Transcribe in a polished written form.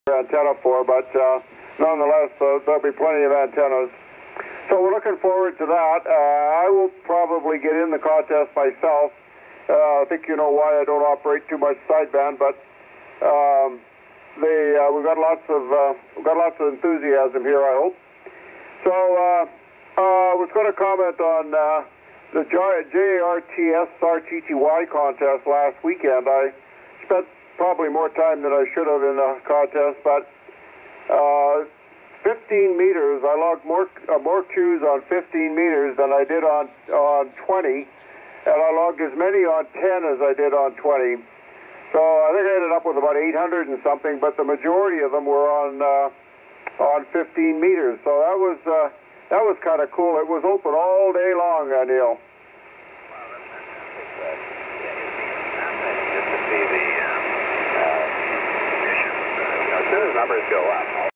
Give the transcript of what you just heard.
antenna for, but nonetheless, there'll be plenty of antennas. So we're looking forward to that. I will probably get in the contest myself. I think you know why I don't operate too much sideband, but we've got lots of enthusiasm here, I hope. So I was going to comment on the JRTS RTTY contest last weekend. I spent probably more time than I should have in the contest, but 15 meters, I logged more cues on 15 meters than I did on 20, and I logged as many on 10 as I did on 20. So I think I ended up with about 800 and something, but the majority of them were on 15 meters. So that was kind of cool. It was open all day long, Neil. Wow, that's fantastic. Just to see the conditions. As soon as numbers go up.